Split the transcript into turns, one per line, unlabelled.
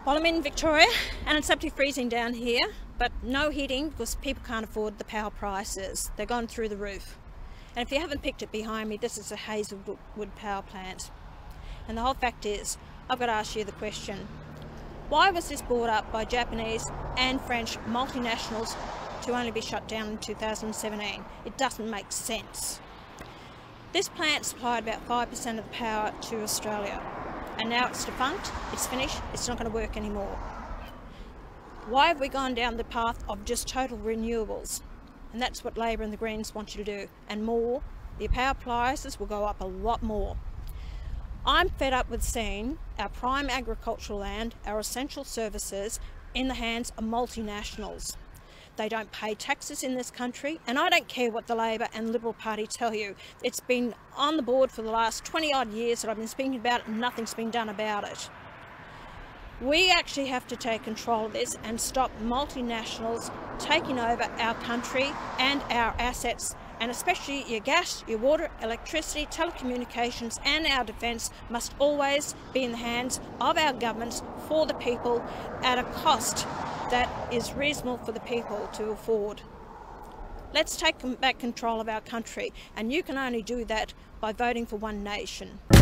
Well, I'm in Victoria and it's absolutely freezing down here, but no heating because people can't afford the power prices. They're gone through the roof. And if you haven't picked it behind me, this is a Hazelwood power plant. And the whole fact is, I've got to ask you the question, why was this bought up by Japanese and French multinationals to only be shut down in 2017? It doesn't make sense. This plant supplied about 5% of the power to Australia, and now it's defunct, it's finished, it's not going to work anymore. Why have we gone down the path of just total renewables? And that's what Labor and the Greens want you to do, and more. The power prices will go up a lot more. I'm fed up with seeing our prime agricultural land, our essential services, in the hands of multinationals. They don't pay taxes in this country, and I don't care what the Labor and Liberal Party tell you. It's been on the board for the last 20 odd years that I've been speaking about it, and nothing's been done about it. We actually have to take control of this and stop multinationals taking over our country and our assets, and especially your gas, your water, electricity, telecommunications and our defence must always be in the hands of our governments for the people at a cost that is reasonable for the people to afford. Let's take back control of our country, and you can only do that by voting for One Nation.